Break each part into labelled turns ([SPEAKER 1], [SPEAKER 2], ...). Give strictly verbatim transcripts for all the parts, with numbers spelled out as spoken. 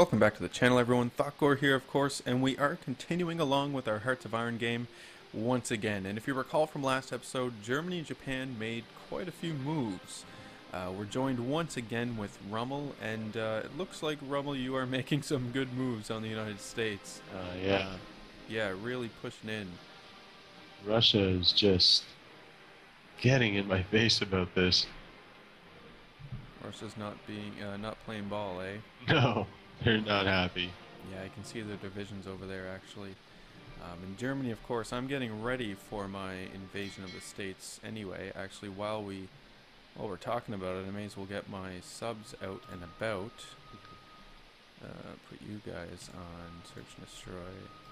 [SPEAKER 1] Welcome back to the channel, everyone. Thoughtgore here, of course, and we are continuing along with our Hearts of Iron game once again. And if you recall from last episode, Germany and Japan made quite a few moves. Uh, we're joined once again with Rommel, and uh, it looks like, Rommel, you are making some good moves on the United States.
[SPEAKER 2] Uh, yeah,
[SPEAKER 1] Uh, yeah, really pushing in.
[SPEAKER 2] Russia is just getting in my face about this.
[SPEAKER 1] Russia's not being, uh, not playing ball, eh?
[SPEAKER 2] No, they're not happy.
[SPEAKER 1] Yeah, I can see the divisions over there, actually. Um, in Germany, of course, I'm getting ready for my invasion of the States anyway. Actually, while, we, while we're talking about it, I may as well get my subs out and about. Uh, put you guys on search and destroy.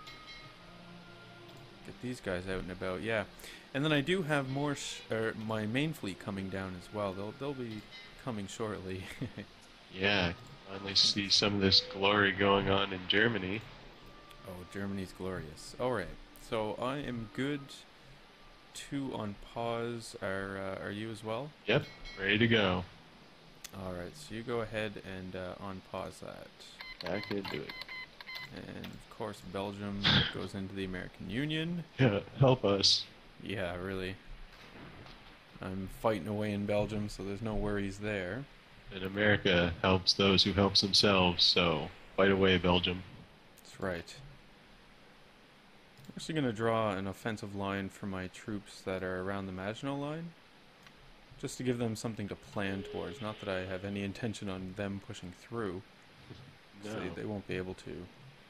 [SPEAKER 1] Get these guys out and about, yeah. And then I do have more, sh er, my main fleet coming down as well. They'll, they'll be coming shortly.
[SPEAKER 2] Yeah, finally see some of this glory going on in Germany.
[SPEAKER 1] Oh, Germany's glorious. Alright, so I am good. Two on pause. Are, uh, are you as well?
[SPEAKER 2] Yep, ready to go.
[SPEAKER 1] Alright, so you go ahead and uh, on pause that.
[SPEAKER 2] Back into it.
[SPEAKER 1] And of course, Belgium goes into the American Union.
[SPEAKER 2] Yeah, help us.
[SPEAKER 1] Yeah, really. I'm fighting away in Belgium, so there's no worries there.
[SPEAKER 2] And America helps those who helps themselves, so fight away, Belgium.
[SPEAKER 1] That's right. I'm actually going to draw an offensive line for my troops that are around the Maginot Line, just to give them something to plan towards. Not that I have any intention on them pushing through,
[SPEAKER 2] No.
[SPEAKER 1] so they, they won't be able to.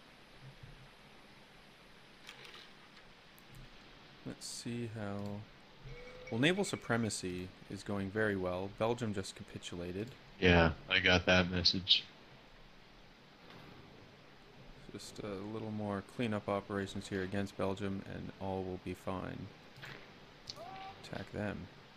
[SPEAKER 1] Let's see how... Well, naval supremacy is going very well. Belgium just capitulated.
[SPEAKER 2] Yeah, I got that message.
[SPEAKER 1] Just a little more cleanup operations here against Belgium, and all will be fine. Attack them.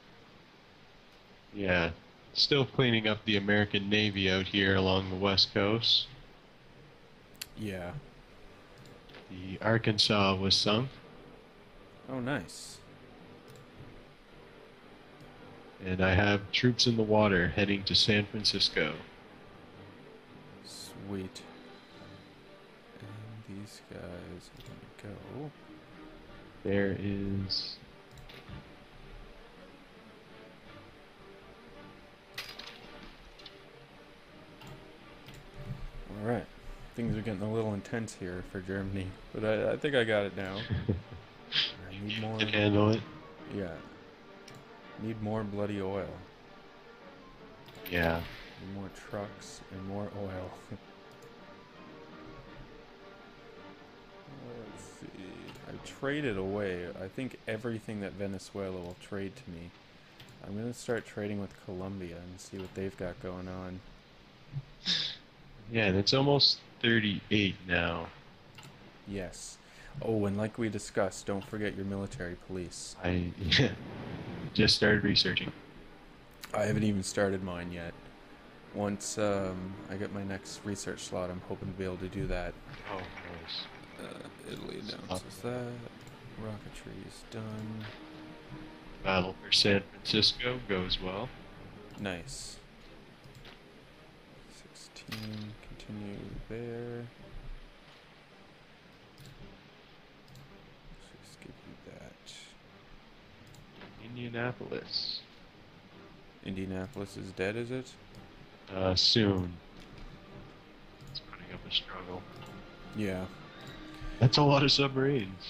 [SPEAKER 2] Yeah, still cleaning up the American Navy out here along the west coast.
[SPEAKER 1] Yeah.
[SPEAKER 2] The Arkansas was sunk.
[SPEAKER 1] Oh, nice.
[SPEAKER 2] And I have troops in the water heading to San Francisco.
[SPEAKER 1] Sweet. And these guys are gonna go.
[SPEAKER 2] There is...
[SPEAKER 1] Alright. Things are getting a little intense here for Germany, but I, I think I got it now. I need more.
[SPEAKER 2] Can handle it.
[SPEAKER 1] Yeah. Need more bloody oil.
[SPEAKER 2] Yeah.
[SPEAKER 1] Need more trucks and more oil. Let's see. I traded away, I think, everything that Venezuela will trade to me. I'm going to start trading with Colombia and see what they've got going on.
[SPEAKER 2] Yeah, and it's almost thirty-eight now.
[SPEAKER 1] Yes. Oh, and like we discussed, don't forget your military police.
[SPEAKER 2] I just started researching.
[SPEAKER 1] I haven't even started mine yet. Once um, I get my next research slot, I'm hoping to be able to do that.
[SPEAKER 2] Oh, nice.
[SPEAKER 1] Uh, Italy announces that. Rocketry is done.
[SPEAKER 2] Battle for San Francisco goes well.
[SPEAKER 1] Nice. sixteen, continue there. Let's just give you that.
[SPEAKER 2] Indianapolis.
[SPEAKER 1] Indianapolis is dead, is it?
[SPEAKER 2] Uh, soon. It's putting up a struggle.
[SPEAKER 1] Yeah.
[SPEAKER 2] That's a lot of submarines.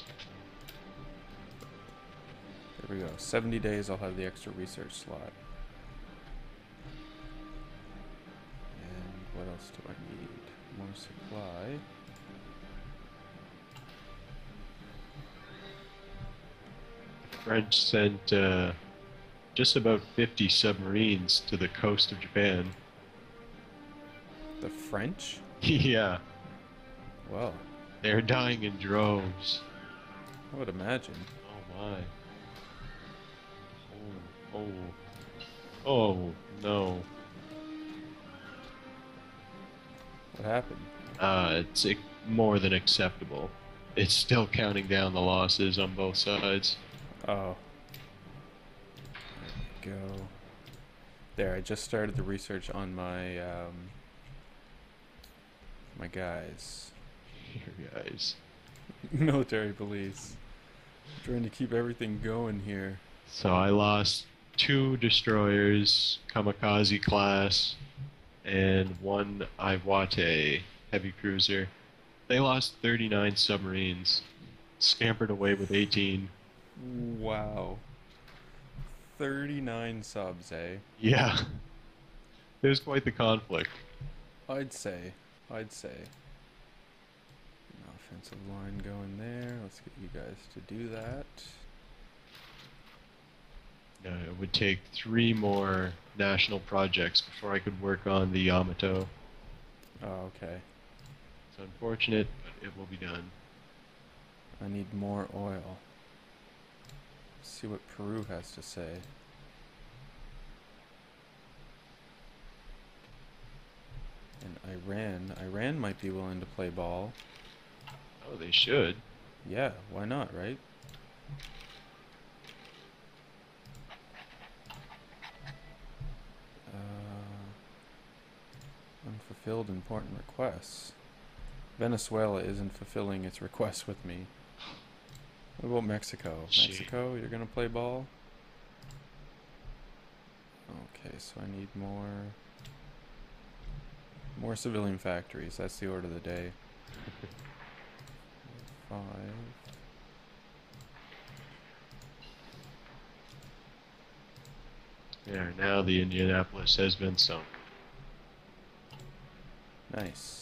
[SPEAKER 1] There we go. seventy days I'll have the extra research slot. And what else do I need? More supply.
[SPEAKER 2] The French sent uh, just about fifty submarines to the coast of Japan.
[SPEAKER 1] The French?
[SPEAKER 2] Yeah,
[SPEAKER 1] Well,
[SPEAKER 2] they're dying in droves.
[SPEAKER 1] I would imagine.
[SPEAKER 2] Oh my. Oh, oh, oh no.
[SPEAKER 1] What happened?
[SPEAKER 2] Uh, it's uh, more than acceptable. It's still counting down the losses on both sides.
[SPEAKER 1] Oh. There we go. There, I just started the research on my um, My guys.
[SPEAKER 2] Your guys.
[SPEAKER 1] Military police. Trying to keep everything going here.
[SPEAKER 2] So I lost two destroyers, kamikaze class, and one Iwate heavy cruiser. They lost thirty-nine submarines, scampered away with eighteen.
[SPEAKER 1] Wow. thirty-nine subs, eh?
[SPEAKER 2] Yeah, it was quite the conflict.
[SPEAKER 1] I'd say. I'd say. An offensive line going there. Let's get you guys to do that.
[SPEAKER 2] No, it would take three more national projects before I could work on the Yamato.
[SPEAKER 1] Oh, okay.
[SPEAKER 2] It's unfortunate, but it will be done.
[SPEAKER 1] I need more oil. Let's see what Peru has to say. And Iran. Iran might be willing to play ball.
[SPEAKER 2] Oh, they should.
[SPEAKER 1] Yeah, why not, right? Uh, unfulfilled important requests. Venezuela isn't fulfilling its requests with me. What about Mexico?
[SPEAKER 2] Shit.
[SPEAKER 1] Mexico, you're gonna play ball? Okay, so I need more... More civilian factories. That's the order of the day. Five.
[SPEAKER 2] There, now the Indianapolis has been sunk.
[SPEAKER 1] Nice.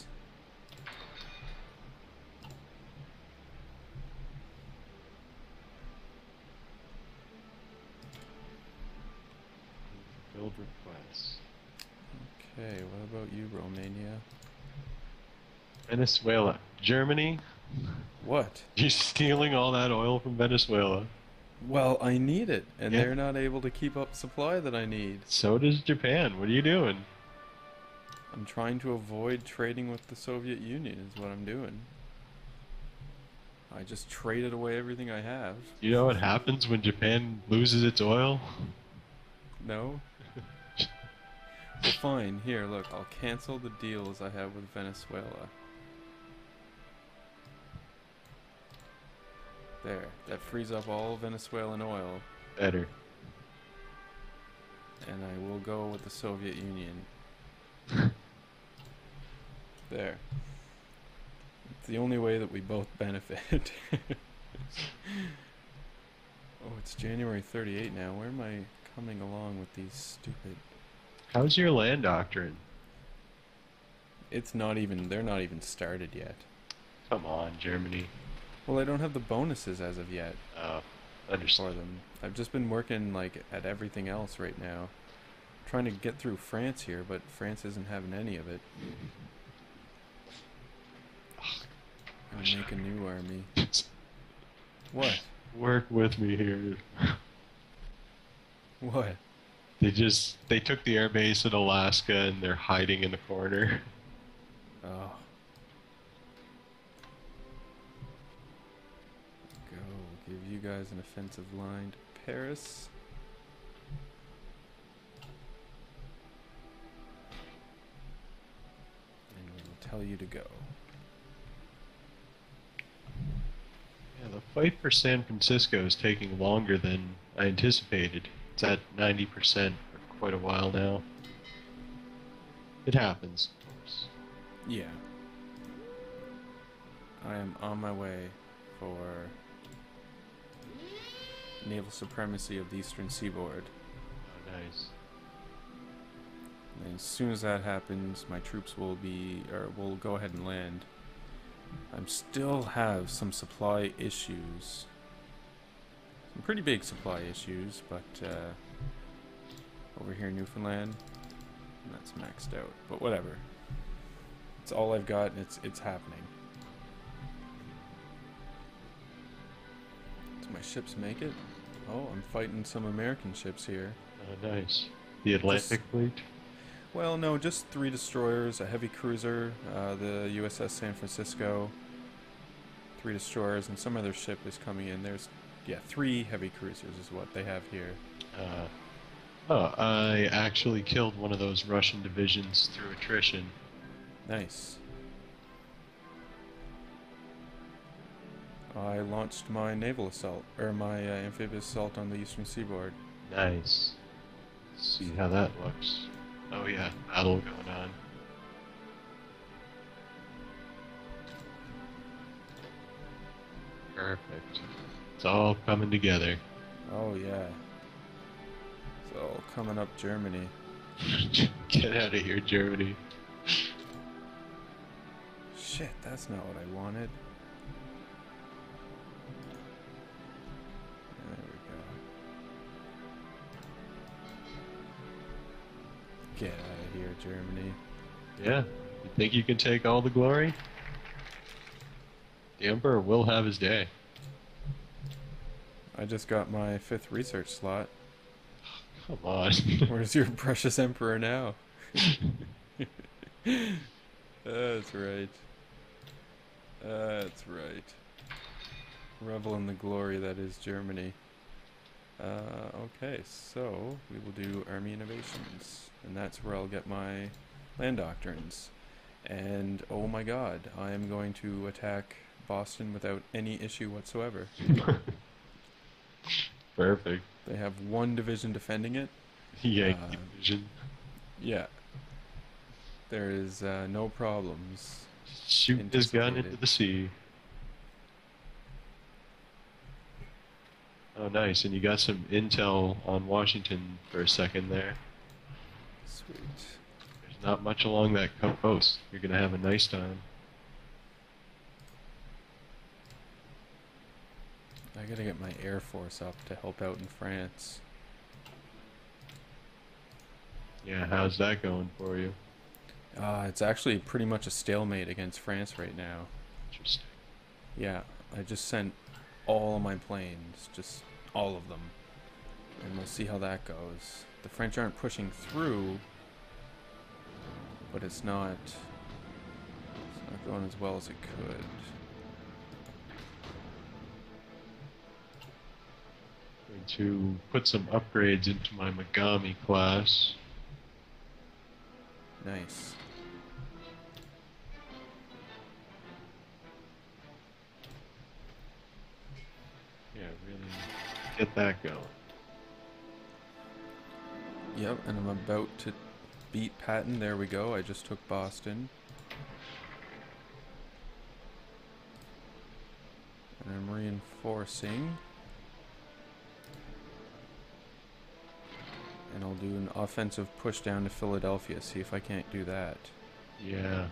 [SPEAKER 2] Build requests.
[SPEAKER 1] Okay, what about you, Romania?
[SPEAKER 2] Venezuela. Germany?
[SPEAKER 1] What?
[SPEAKER 2] You're stealing all that oil from Venezuela.
[SPEAKER 1] Well, I need it, and
[SPEAKER 2] Yeah.
[SPEAKER 1] they're not able to keep up supply that I need.
[SPEAKER 2] So does Japan. What are you doing?
[SPEAKER 1] I'm trying to avoid trading with the Soviet Union is what I'm doing. I just traded away everything I have.
[SPEAKER 2] You know what happens when Japan loses its oil?
[SPEAKER 1] No? Well, fine. Here, look. I'll cancel the deals I have with Venezuela. There. That frees up all Venezuelan oil.
[SPEAKER 2] Better.
[SPEAKER 1] And I will go with the Soviet Union. There. It's the only way that we both benefit. Oh, it's January thirty-eighth now. Where am I coming along with these stupid...
[SPEAKER 2] How's your land doctrine?
[SPEAKER 1] It's not even... They're not even started yet.
[SPEAKER 2] Come on, Germany.
[SPEAKER 1] Well, I don't have the bonuses as of yet
[SPEAKER 2] Oh,
[SPEAKER 1] for
[SPEAKER 2] understand.
[SPEAKER 1] them. I've just been working, like, at everything else right now. Trying to get through France here, but France isn't having any of it. I'll make a new army. What?
[SPEAKER 2] Work with me here.
[SPEAKER 1] What?
[SPEAKER 2] They just, they took the airbase in Alaska and they're hiding in the corner.
[SPEAKER 1] Oh. Go. Give you guys an offensive line to Paris. And we will tell you to go.
[SPEAKER 2] Yeah, the fight for San Francisco is taking longer than I anticipated. It's at ninety percent for quite a while now. It happens, of course.
[SPEAKER 1] Yeah. I am on my way for naval supremacy of the Eastern Seaboard.
[SPEAKER 2] Oh, nice.
[SPEAKER 1] And as soon as that happens, my troops will be, or will go ahead and land. I still have some supply issues. Some pretty big supply issues, but uh, over here in Newfoundland, that's maxed out. But whatever. It's all I've got, and it's it's happening. Do my ships make it? Oh, I'm fighting some American ships here.
[SPEAKER 2] Oh, nice. The Atlantic Fleet?
[SPEAKER 1] Well, no, just three destroyers, a heavy cruiser, uh, the U S S San Francisco, three destroyers, and some other ship is coming in. There's, yeah, three heavy cruisers is what they have here.
[SPEAKER 2] Uh, oh, I actually killed one of those Russian divisions through attrition.
[SPEAKER 1] Nice. I launched my naval assault, or my uh, amphibious assault on the eastern seaboard.
[SPEAKER 2] Nice. Let's see how that looks. Oh yeah, battle going on. Perfect. It's all coming together.
[SPEAKER 1] Oh yeah. It's all coming up Germany.
[SPEAKER 2] Get out of here, Germany.
[SPEAKER 1] Shit, that's not what I wanted. There we go. Get out of here, Germany.
[SPEAKER 2] Yeah, you think you can take all the glory? The Emperor will have his day.
[SPEAKER 1] I just got my fifth research slot.
[SPEAKER 2] Come on.
[SPEAKER 1] Where's your precious Emperor now? That's right. That's right. Revel in the glory that is Germany. Uh, okay, so we will do Army Innovations, and that's where I'll get my land doctrines. And oh my god, I am going to attack Boston without any issue whatsoever.
[SPEAKER 2] Perfect.
[SPEAKER 1] They have one division defending it.
[SPEAKER 2] Yankee
[SPEAKER 1] Uh,
[SPEAKER 2] division.
[SPEAKER 1] Yeah. There is uh, no problems.
[SPEAKER 2] Shoot his gun
[SPEAKER 1] anticipated.
[SPEAKER 2] into the sea. Oh, nice. And you got some intel on Washington for a second there.
[SPEAKER 1] Sweet.
[SPEAKER 2] There's not much along that coast. You're going to have a nice time.
[SPEAKER 1] I gotta get my Air Force up to help out in France.
[SPEAKER 2] Yeah, how's that going for you?
[SPEAKER 1] Uh, it's actually pretty much a stalemate against France right now.
[SPEAKER 2] Interesting.
[SPEAKER 1] Yeah, I just sent all of my planes, just all of them. And we'll see how that goes. The French aren't pushing through, but it's not, it's not going as well as it could.
[SPEAKER 2] Going to put some upgrades into my Megami class.
[SPEAKER 1] Nice.
[SPEAKER 2] Yeah, really get that going.
[SPEAKER 1] Yep, and I'm about to beat Patton. There we go. I just took Boston. And I'm reinforcing. And I'll do an offensive push down to Philadelphia, see if I can't do that.
[SPEAKER 2] Yeah.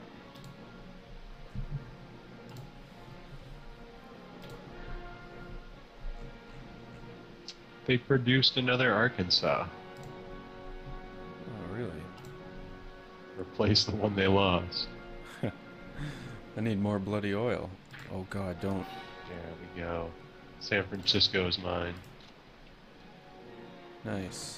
[SPEAKER 2] They produced another Arkansas.
[SPEAKER 1] Oh, really?
[SPEAKER 2] Replace the one they lost.
[SPEAKER 1] I need more bloody oil. Oh god, don't.
[SPEAKER 2] There we go. San Francisco is mine.
[SPEAKER 1] Nice.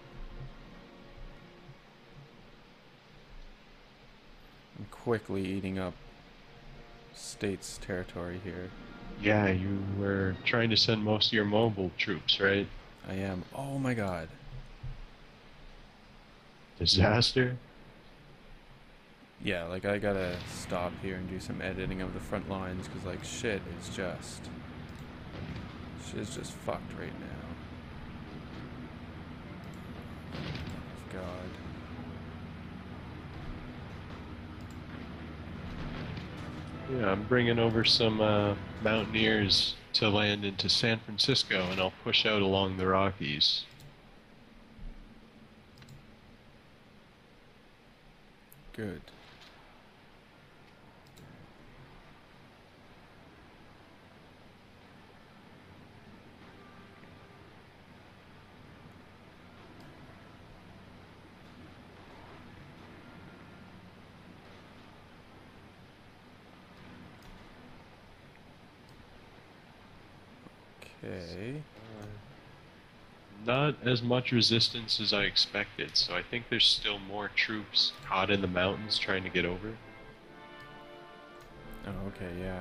[SPEAKER 1] I'm quickly eating up state's territory here.
[SPEAKER 2] Yeah, you were trying to send most of your mobile troops, right?
[SPEAKER 1] I am. Oh my god.
[SPEAKER 2] Disaster?
[SPEAKER 1] Yeah, like I gotta stop here and do some editing of the front lines because like shit is just shit is just fucked right now. God.
[SPEAKER 2] Yeah, I'm bringing over some uh, mountaineers to land into San Francisco, and I'll push out along the Rockies.
[SPEAKER 1] Good. Okay.
[SPEAKER 2] Uh, not as much resistance as I expected, so I think there's still more troops caught in the mountains trying to get over.
[SPEAKER 1] Oh, okay, yeah.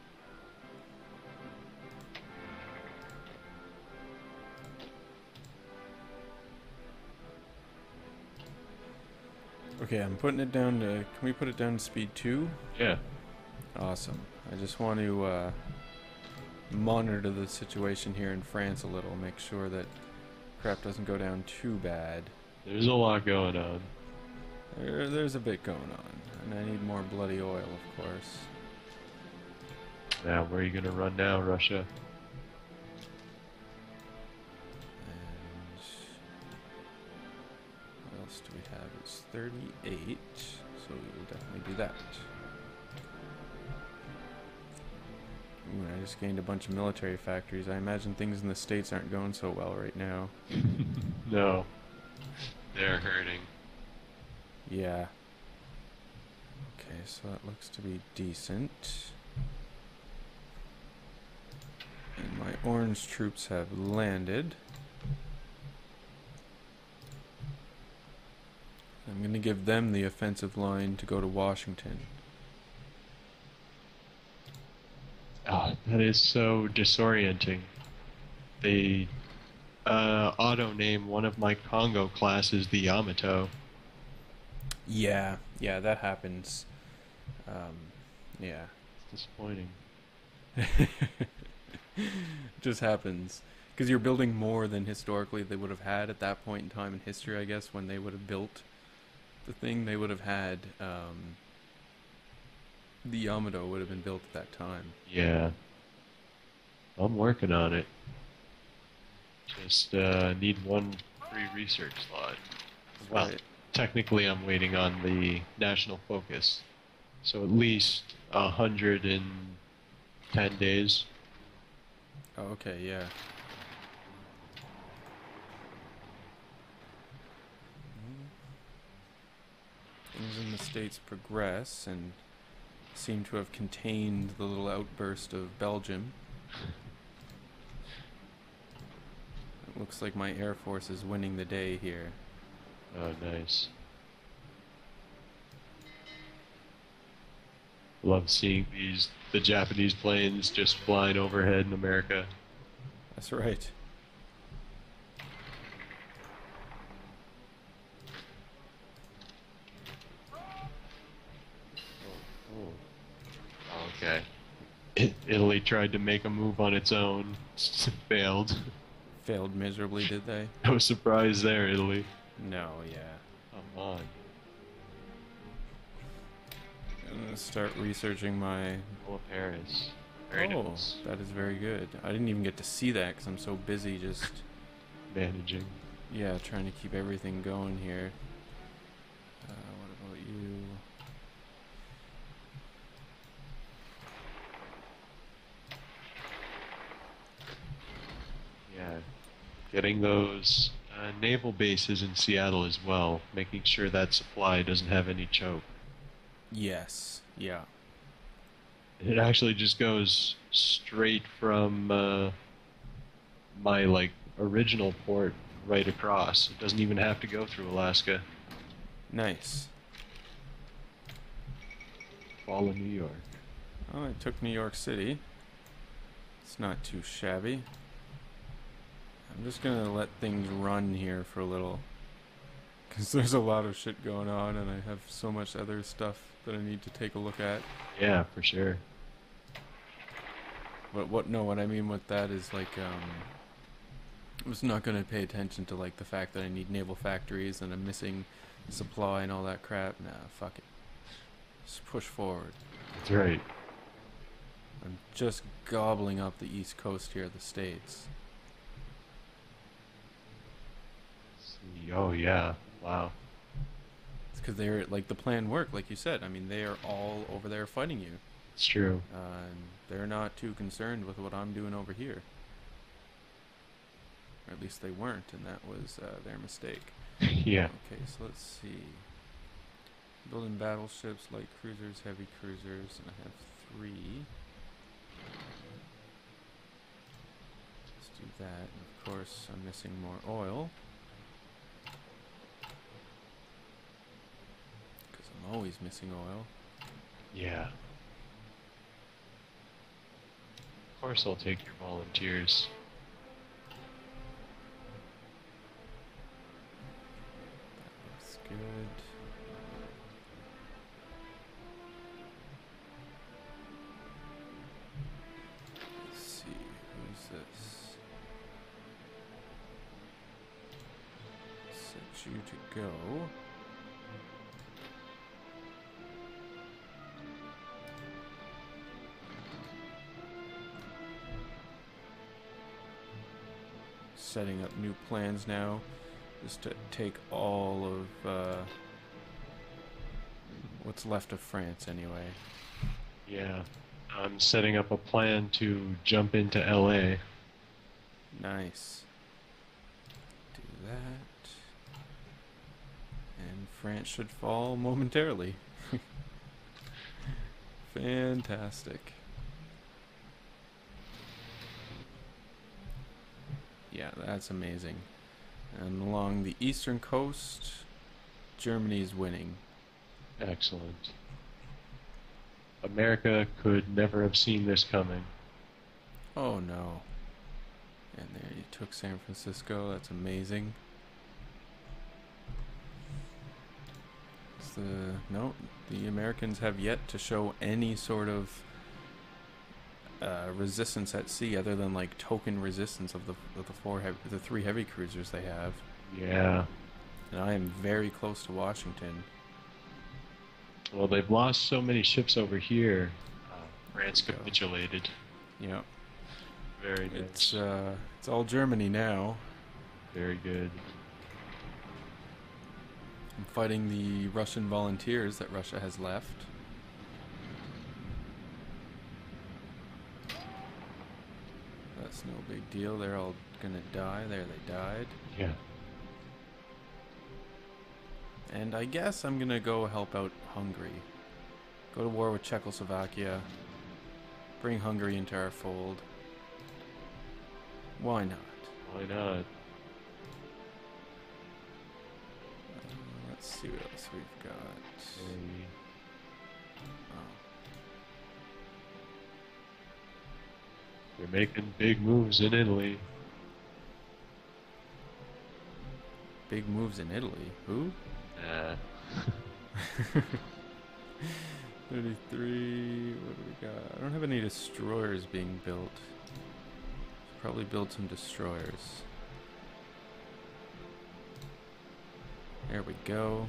[SPEAKER 1] Okay, I'm putting it down to, can we put it down to speed two?
[SPEAKER 2] Yeah.
[SPEAKER 1] Awesome. I just want to uh, monitor the situation here in France a little, make sure that crap doesn't go down too bad.
[SPEAKER 2] There's a lot going on.
[SPEAKER 1] There, there's a bit going on, and I need more bloody oil, of course.
[SPEAKER 2] Now, where are you going to run now, Russia?
[SPEAKER 1] And what else do we have? It's thirty-eight, so we will definitely do that. Ooh, I just gained a bunch of military factories. I imagine things in the States aren't going so well right now.
[SPEAKER 2] No. They're hurting.
[SPEAKER 1] Yeah. Okay, so that looks to be decent. And my orange troops have landed. I'm going to give them the offensive line to go to Washington.
[SPEAKER 2] Oh, that is so disorienting. They uh, auto-name one of my Congo classes the Yamato.
[SPEAKER 1] Yeah, yeah, that happens. Um, yeah.
[SPEAKER 2] It's disappointing.
[SPEAKER 1] Just happens. Because you're building more than historically they would have had at that point in time in history, I guess, when they would have built the thing. They would have had, um, the Yamato would have been built at that time.
[SPEAKER 2] Yeah. I'm working on it. Just uh, need one free research slot. Well,
[SPEAKER 1] Right.
[SPEAKER 2] technically I'm waiting on the national focus. So at least a hundred and ten days.
[SPEAKER 1] Oh, okay, yeah. Things in the States progress and seem to have contained the little outburst of Belgium. It looks like my Air Force is winning the day here.
[SPEAKER 2] Oh, nice. Love seeing these the Japanese planes just flying overhead in America.
[SPEAKER 1] That's right.
[SPEAKER 2] Oh, okay. Italy tried to make a move on its own. Failed.
[SPEAKER 1] Failed miserably, did they?
[SPEAKER 2] No surprise there, Italy.
[SPEAKER 1] No, yeah.
[SPEAKER 2] Come on.
[SPEAKER 1] I'm gonna start researching my...
[SPEAKER 2] Oh, Paris. Very
[SPEAKER 1] oh,
[SPEAKER 2] nice.
[SPEAKER 1] that is very good. I didn't even get to see that because I'm so busy just...
[SPEAKER 2] Managing.
[SPEAKER 1] yeah, trying to keep everything going here. Uh, what about you?
[SPEAKER 2] Yeah. Getting those uh, naval bases in Seattle as well, making sure that supply doesn't have any choke.
[SPEAKER 1] Yes, yeah.
[SPEAKER 2] It actually just goes straight from uh, my like original port right across. It doesn't even have to go through Alaska.
[SPEAKER 1] Nice.
[SPEAKER 2] Fall in New York.
[SPEAKER 1] Oh, I took New York City. It's not too shabby. I'm just gonna let things run here for a little. Because there's a lot of shit going on and I have so much other stuff that I need to take a look at.
[SPEAKER 2] Yeah, for sure.
[SPEAKER 1] But what, no, what I mean with that is like, um, I'm just not gonna pay attention to like the fact that I need naval factories and I'm missing supply and all that crap. Nah, fuck it. Just push forward.
[SPEAKER 2] That's right.
[SPEAKER 1] I'm just gobbling up the east coast here of the States.
[SPEAKER 2] See, oh yeah, wow.
[SPEAKER 1] It's because they're, like, the plan worked, like you said. I mean, they are all over there fighting you.
[SPEAKER 2] It's true.
[SPEAKER 1] Uh, and they're not too concerned with what I'm doing over here. Or at least they weren't, and that was uh, their mistake.
[SPEAKER 2] Yeah.
[SPEAKER 1] Okay, so let's see. Building battleships, light cruisers, heavy cruisers, and I have three. Let's do that. And of course, I'm missing more oil. Because I'm always missing oil.
[SPEAKER 2] Yeah. Of course I'll take your volunteers.
[SPEAKER 1] That looks good. Let's see. you to go. Setting up new plans now, just to take all of uh, what's left of France anyway.
[SPEAKER 2] Yeah. I'm setting up a plan to jump into L A.
[SPEAKER 1] Nice. Do that. And France should fall momentarily. Fantastic. Yeah, that's amazing. And along the eastern coast, Germany's winning.
[SPEAKER 2] Excellent. America could never have seen this coming.
[SPEAKER 1] Oh no. And there you took San Francisco, that's amazing. It's the no, the Americans have yet to show any sort of uh, resistance at sea other than like token resistance of the of the four heavy, the three heavy cruisers they have.
[SPEAKER 2] Yeah.
[SPEAKER 1] And I am very close to Washington.
[SPEAKER 2] Well, they've lost so many ships over here. Uh, France
[SPEAKER 1] There we go.
[SPEAKER 2] capitulated.
[SPEAKER 1] Yeah.
[SPEAKER 2] Very nice.
[SPEAKER 1] It's uh, it's all Germany now.
[SPEAKER 2] Very good.
[SPEAKER 1] I'm fighting the Russian volunteers that Russia has left. That's no big deal. They're all gonna die. There, they died.
[SPEAKER 2] Yeah.
[SPEAKER 1] And I guess I'm gonna go help out Hungary. Go to war with Czechoslovakia. Bring Hungary into our fold. Why not?
[SPEAKER 2] Why not?
[SPEAKER 1] Uh, let's see what else we've got.
[SPEAKER 2] Hey.
[SPEAKER 1] Oh,
[SPEAKER 2] They're making big moves in Italy.
[SPEAKER 1] big moves in Italy. Who?
[SPEAKER 2] Uh,
[SPEAKER 1] thirty-three. What do we got? I don't have any destroyers being built. Should probably build some destroyers. There we go.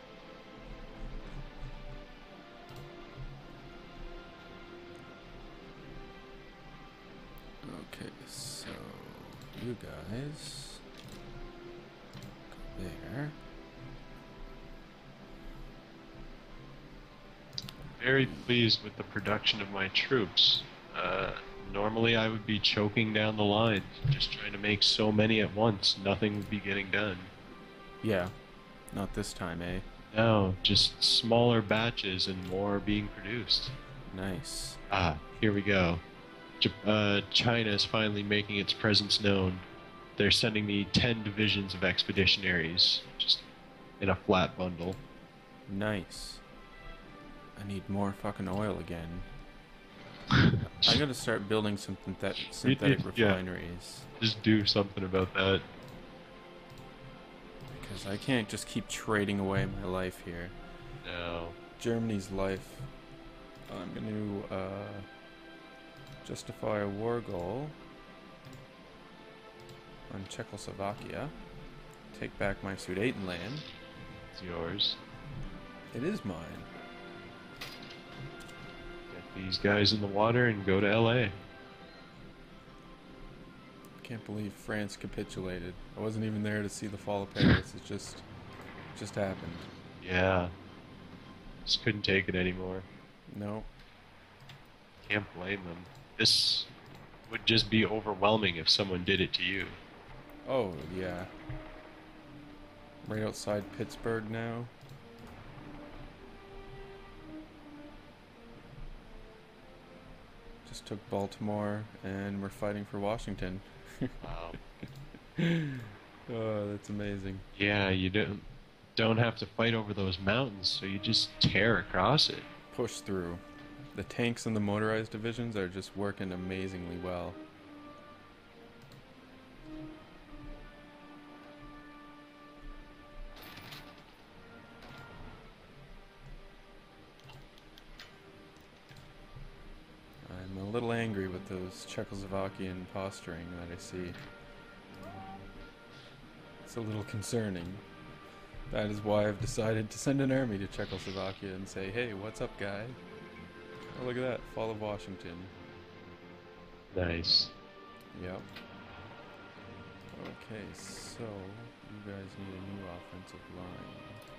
[SPEAKER 1] Okay, so you guys go there.
[SPEAKER 2] very pleased with the production of my troops. Uh, normally I would be choking down the lines, just trying to make so many at once. Nothing would be getting done.
[SPEAKER 1] Yeah, not this time, eh?
[SPEAKER 2] No, just smaller batches and more being produced.
[SPEAKER 1] Nice.
[SPEAKER 2] Ah, here we go. J- uh, China is finally making its presence known. They're sending me ten divisions of expeditionaries, just in a flat bundle.
[SPEAKER 1] Nice. I need more fucking oil again. I gotta start building some synthet- synthetic
[SPEAKER 2] yeah.
[SPEAKER 1] refineries.
[SPEAKER 2] Just do something about that.
[SPEAKER 1] Because I can't just keep trading away my life here.
[SPEAKER 2] No.
[SPEAKER 1] Germany's life. I'm going to uh, justify a war goal on Czechoslovakia. Take back my Sudetenland.
[SPEAKER 2] It's yours.
[SPEAKER 1] It is mine.
[SPEAKER 2] Get these guys in the water and go to L A.
[SPEAKER 1] Can't believe France capitulated. I wasn't even there to see the fall of Paris. It just, just happened.
[SPEAKER 2] Yeah. Just couldn't take it anymore.
[SPEAKER 1] No.
[SPEAKER 2] Can't blame them. This would just be overwhelming if someone did it to you.
[SPEAKER 1] Oh, yeah. Right outside Pittsburgh now. Just took Baltimore, and we're fighting for Washington.
[SPEAKER 2] Wow.
[SPEAKER 1] Oh, that's amazing.
[SPEAKER 2] Yeah, you don't don't have to fight over those mountains, so you just tear across it.
[SPEAKER 1] Push through. The tanks and the motorized divisions are just working amazingly well. I'm a little angry with those Czechoslovakian posturing that I see. It's a little concerning. That is why I've decided to send an army to Czechoslovakia and say, hey, what's up, guy? Oh, look at that. Fall of Washington.
[SPEAKER 2] Nice.
[SPEAKER 1] Yep. Okay, so you guys need a new offensive line.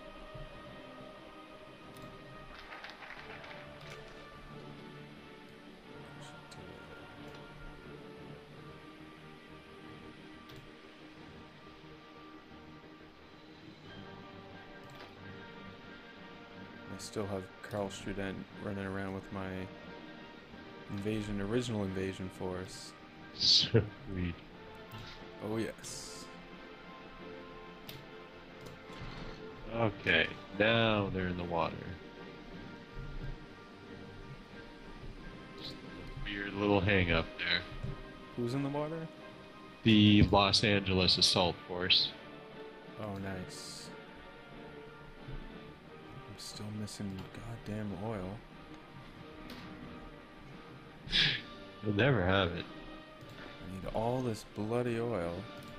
[SPEAKER 1] I still have Karl Student running around with my invasion, original invasion force.
[SPEAKER 2] Sweet.
[SPEAKER 1] Oh yes.
[SPEAKER 2] Okay, now they're in the water. Just a weird little hang up there.
[SPEAKER 1] Who's in the water?
[SPEAKER 2] The Los Angeles Assault Force.
[SPEAKER 1] Oh, nice. I'm still missing goddamn oil.
[SPEAKER 2] You'll never have it.
[SPEAKER 1] I need all this bloody oil.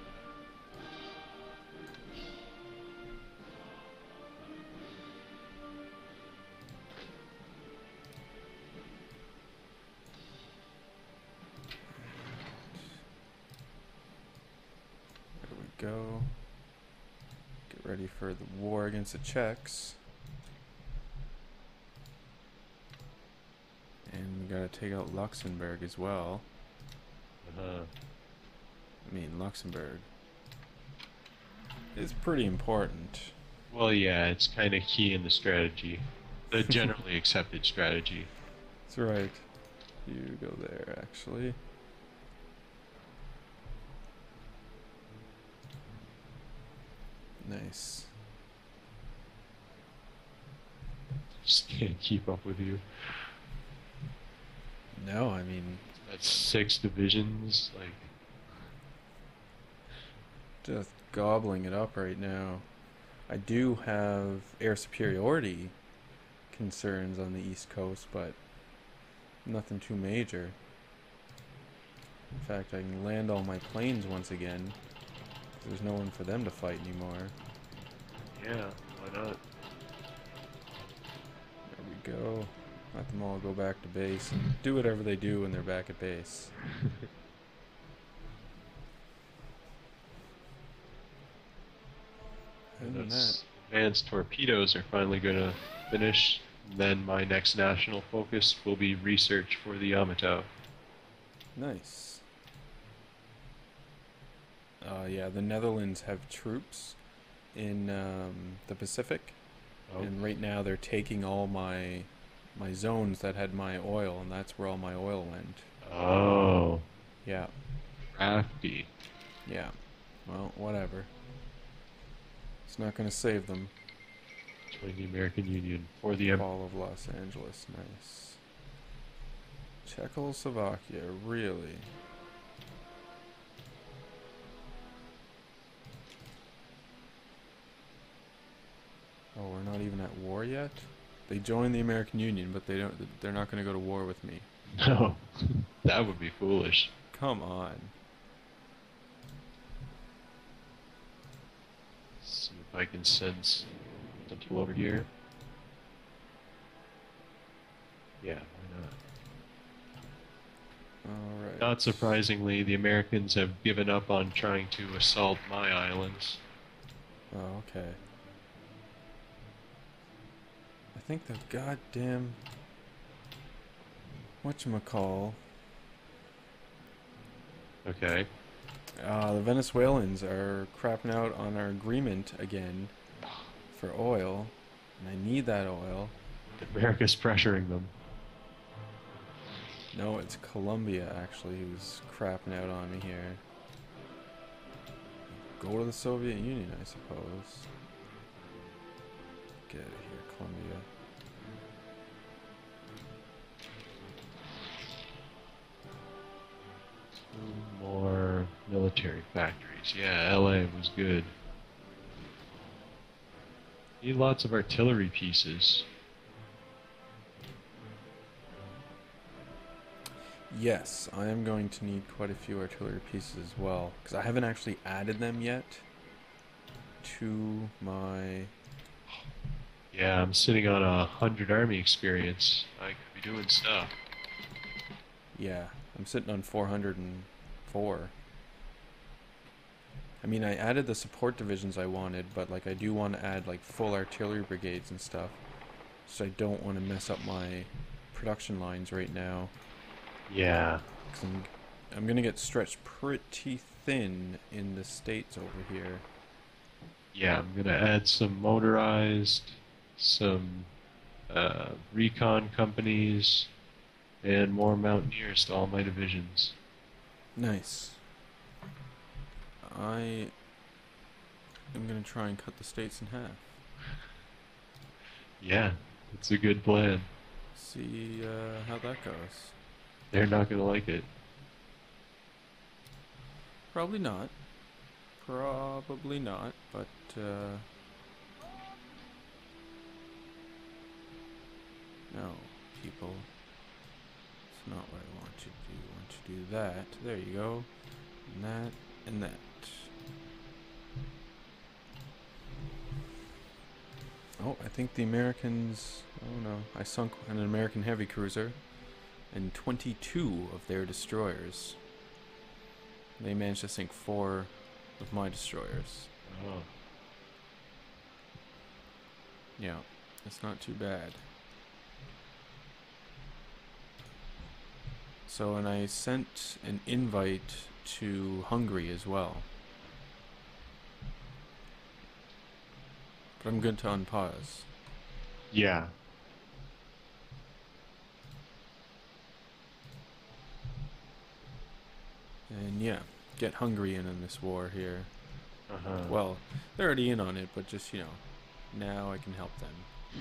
[SPEAKER 1] There we go. Get ready for the war against the Czechs. And we gotta take out Luxembourg as well.
[SPEAKER 2] Uh-huh.
[SPEAKER 1] I mean, Luxembourg is pretty important.
[SPEAKER 2] Well, yeah, it's kind of key in the strategy. The generally accepted strategy.
[SPEAKER 1] That's right. You go there, actually. Nice.
[SPEAKER 2] Just can't keep up with you.
[SPEAKER 1] No, I mean,
[SPEAKER 2] That's six divisions, like...
[SPEAKER 1] just gobbling it up right now. I do have air superiority concerns on the East Coast, but nothing too major. In fact, I can land all my planes once again. There's no one for them to fight anymore.
[SPEAKER 2] Yeah, why not?
[SPEAKER 1] There we go. Let them all go back to base and do whatever they do when they're back at base. Other than that,
[SPEAKER 2] Advanced torpedoes are finally going to finish. Then my next national focus will be research for the Yamato.
[SPEAKER 1] nice. Uh, yeah, the Netherlands have troops in um, the Pacific,
[SPEAKER 2] Oh,
[SPEAKER 1] and right now they're taking all my my zones that had my oil, and that's where all my oil went.
[SPEAKER 2] oh,
[SPEAKER 1] Yeah,
[SPEAKER 2] crafty.
[SPEAKER 1] yeah. Well, whatever. It's not going to save them.
[SPEAKER 2] Join the American Union for the Empire.
[SPEAKER 1] Fall of Los Angeles, nice. Czechoslovakia, really? Oh, we're not even at war yet? They joined the American Union, but they don't. They're not going to go to war with me.
[SPEAKER 2] No, that would be foolish.
[SPEAKER 1] Come on.
[SPEAKER 2] See if I can sense something over here. Yeah, why not?
[SPEAKER 1] All right.
[SPEAKER 2] Not surprisingly, the Americans have given up on trying to assault my islands.
[SPEAKER 1] Oh, okay. I think the goddamn whatchamacall.
[SPEAKER 2] Okay.
[SPEAKER 1] Uh, the Venezuelans are crapping out on our agreement again for oil, and I need that oil.
[SPEAKER 2] America's pressuring them.
[SPEAKER 1] No, it's Colombia actually who's crapping out on me here. Go to the Soviet Union, I suppose. Get out of here, Colombia.
[SPEAKER 2] Two more military factories. Yeah, L A was good. Need lots of artillery pieces.
[SPEAKER 1] Yes, I am going to need quite a few artillery pieces as well, because I haven't actually added them yet. to my...
[SPEAKER 2] Yeah, I'm sitting on a hundred army experience. I could be doing stuff.
[SPEAKER 1] Yeah, I'm sitting on four hundred four. I mean, I added the support divisions I wanted, but like I do want to add like full artillery brigades and stuff. So I don't want to mess up my production lines right now.
[SPEAKER 2] Yeah.
[SPEAKER 1] 'Cause I'm, I'm gonna get stretched pretty thin in the States over here.
[SPEAKER 2] Yeah, I'm gonna add some motorized, some uh, recon companies, and more mountaineers to all my divisions.
[SPEAKER 1] Nice. I am gonna try and cut the States in half.
[SPEAKER 2] Yeah, it's a good plan.
[SPEAKER 1] See uh, how that goes.
[SPEAKER 2] They're not gonna like it.
[SPEAKER 1] Probably not. Probably not, but uh, no, people. It's not what I want you to do. I want you to do that. There you go. And that, and that. Oh, I think the Americans... Oh no, I sunk an American heavy cruiser and twenty-two of their destroyers. They managed to sink four of my destroyers.
[SPEAKER 2] Oh.
[SPEAKER 1] Yeah, it's not too bad. So, and I sent an invite to Hungary as well. But I'm good to unpause.
[SPEAKER 2] Yeah.
[SPEAKER 1] And yeah, get Hungary in on this war here.
[SPEAKER 2] Uh-huh.
[SPEAKER 1] Well, they're already in on it, but just, you know, now I can help them.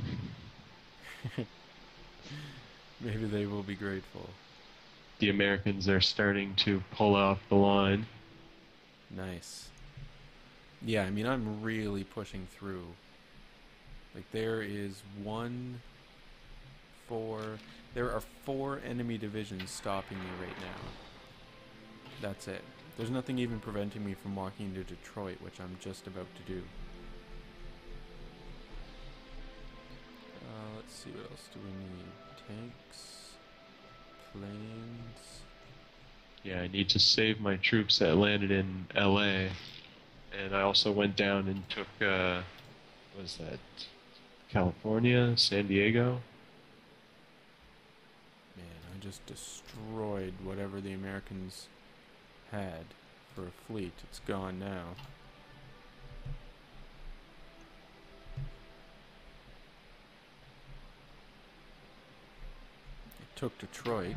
[SPEAKER 1] Maybe they will be grateful.
[SPEAKER 2] The Americans are starting to pull off the line.
[SPEAKER 1] Nice. Yeah, I mean, I'm really pushing through. Like, there is one, four... There are four enemy divisions stopping me right now. That's it. There's nothing even preventing me from walking to Detroit, which I'm just about to do. Uh, let's see, what else do we need? Tanks, planes.
[SPEAKER 2] Yeah, I need to save my troops that landed in L A And I also went down and took, uh, what was that? California, San Diego.
[SPEAKER 1] Man, I just destroyed whatever the Americans had for a fleet. It's gone now. It took Detroit.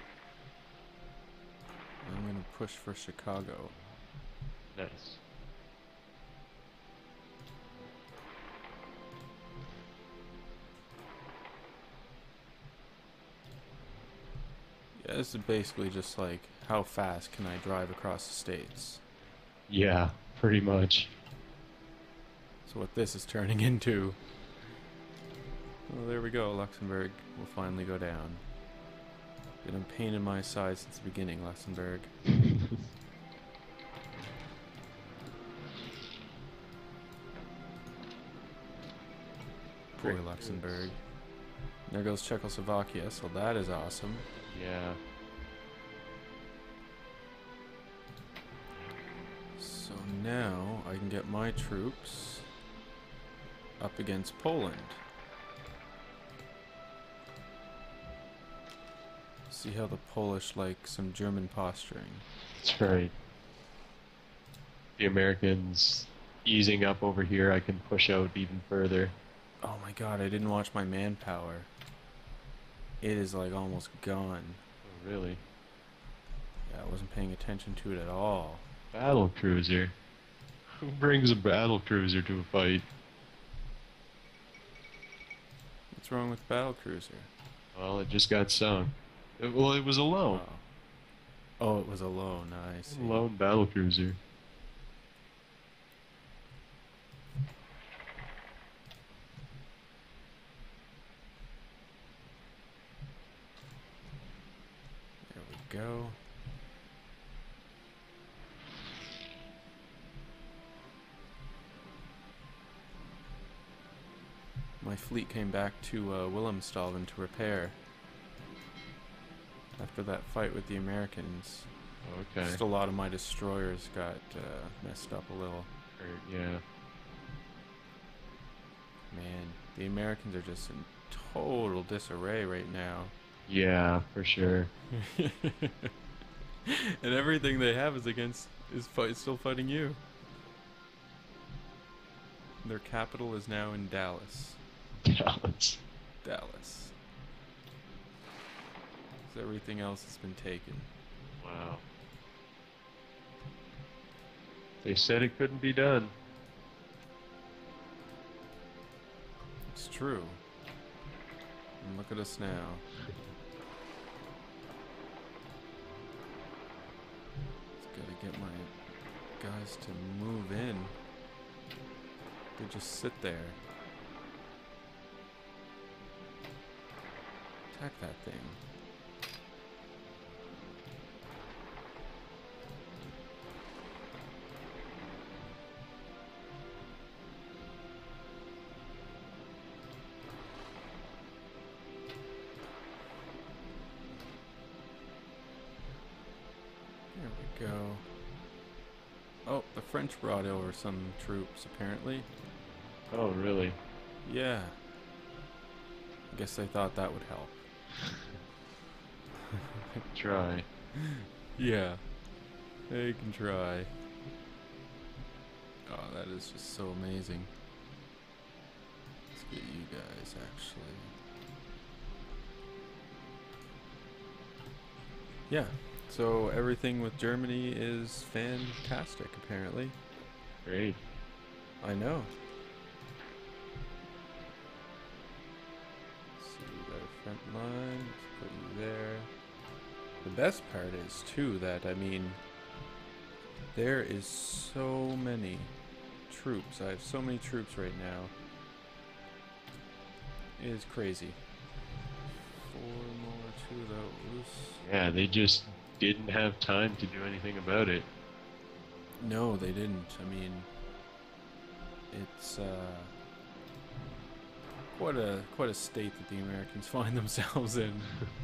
[SPEAKER 1] I'm going to push for Chicago.
[SPEAKER 2] Nice.
[SPEAKER 1] Yeah, this is basically just like, how fast can I drive across the states?
[SPEAKER 2] Yeah, pretty much.
[SPEAKER 1] So what this is turning into. Well, there we go. Luxembourg will finally go down. Been a pain in my side since the beginning, Luxembourg. Poor Luxembourg. There goes Czechoslovakia, so that is awesome.
[SPEAKER 2] Yeah.
[SPEAKER 1] So now I can get my troops up against Poland. See how the Polish like some German posturing.
[SPEAKER 2] That's right. The Americans easing up over here, I can push out even further.
[SPEAKER 1] Oh my god, I didn't watch my manpower. It is like almost gone.
[SPEAKER 2] Oh, really?
[SPEAKER 1] Yeah, I wasn't paying attention to it at all.
[SPEAKER 2] Battle cruiser? Who brings a battle cruiser to a fight?
[SPEAKER 1] What's wrong with battlecruiser?
[SPEAKER 2] Well, it just got sunk. It, well, it was alone.
[SPEAKER 1] Oh. Oh, it was a lone. I see.
[SPEAKER 2] Lone battle cruiser.
[SPEAKER 1] There we go. my fleet came back to uh, Wilhelmshaven to repair after that fight with the Americans.
[SPEAKER 2] Okay.
[SPEAKER 1] Just a lot of my destroyers got uh, messed up a little.
[SPEAKER 2] Or, yeah.
[SPEAKER 1] Man, the Americans are just in total disarray right now.
[SPEAKER 2] Yeah, for sure.
[SPEAKER 1] And everything they have is against is fight, still fighting you. Their capital is now in Dallas.
[SPEAKER 2] Dallas.
[SPEAKER 1] Dallas. So everything else has been taken.
[SPEAKER 2] Wow. They said it couldn't be done.
[SPEAKER 1] It's true. And look at us now. Just gotta get my guys to move in. They just sit there. Attack that thing. There we go. Oh, the French brought over some troops, apparently.
[SPEAKER 2] Oh, really?
[SPEAKER 1] Yeah. I guess they thought that would help.
[SPEAKER 2] Try.
[SPEAKER 1] Yeah. They can try. Oh, that is just so amazing. Let's get you guys, actually. Yeah. So everything with Germany is fantastic, apparently.
[SPEAKER 2] Great.
[SPEAKER 1] I know. So we got a front line. Let's put you there. The best part is, too, that, I mean, there is so many troops. I have so many troops right now. It is crazy. Four more to those.
[SPEAKER 2] Yeah, they just didn't have time to do anything about it.
[SPEAKER 1] No, they didn't. I mean, it's uh, quite a quite a state that the Americans find themselves in.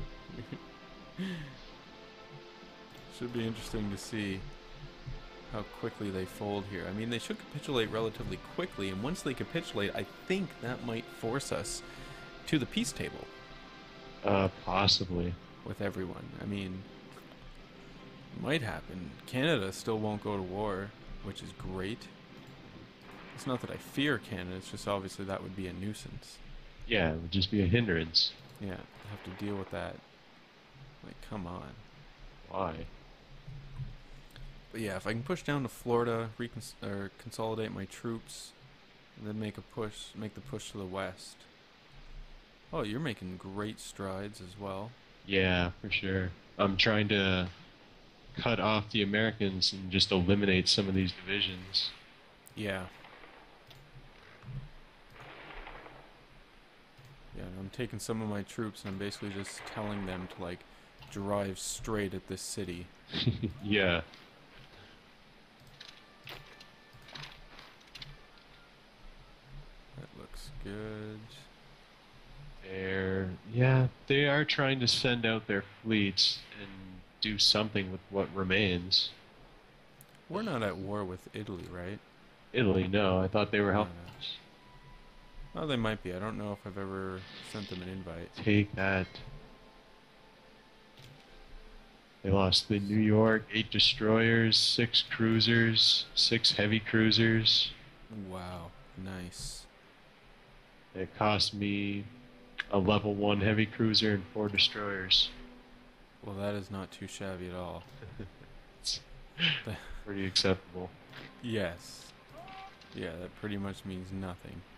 [SPEAKER 1] Should be interesting to see how quickly they fold here. I mean, they should capitulate relatively quickly, and once they capitulate, I think that might force us to the peace table.
[SPEAKER 2] Uh, possibly.
[SPEAKER 1] With everyone. I mean, it might happen. Canada still won't go to war, which is great. It's not that I fear Canada, it's just obviously that would be a nuisance.
[SPEAKER 2] Yeah, it would just be a hindrance.
[SPEAKER 1] Yeah, I have to deal with that. Like, come on.
[SPEAKER 2] Why?
[SPEAKER 1] But yeah, if I can push down to Florida, recon or consolidate my troops, and then make a push, make the push to the west. Oh, you're making great strides as well.
[SPEAKER 2] Yeah, for sure. I'm trying to cut off the Americans and just eliminate some of these divisions.
[SPEAKER 1] Yeah. Yeah, and I'm taking some of my troops and I'm basically just telling them to, like, drive straight at this city.
[SPEAKER 2] Yeah.
[SPEAKER 1] That looks good.
[SPEAKER 2] They're, yeah, they are trying to send out their fleets and do something with what remains.
[SPEAKER 1] We're not at war with Italy, right?
[SPEAKER 2] Italy, no. I thought they were helping
[SPEAKER 1] Uh,
[SPEAKER 2] us.
[SPEAKER 1] Oh, they might be. I don't know if I've ever sent them an invite.
[SPEAKER 2] Take that. They lost the New York, eight destroyers, six cruisers, six heavy cruisers.
[SPEAKER 1] Wow, nice.
[SPEAKER 2] It cost me a level one heavy cruiser and four destroyers.
[SPEAKER 1] Well, that is not too shabby at all.
[SPEAKER 2] It's pretty acceptable.
[SPEAKER 1] Yes. Yeah, that pretty much means nothing.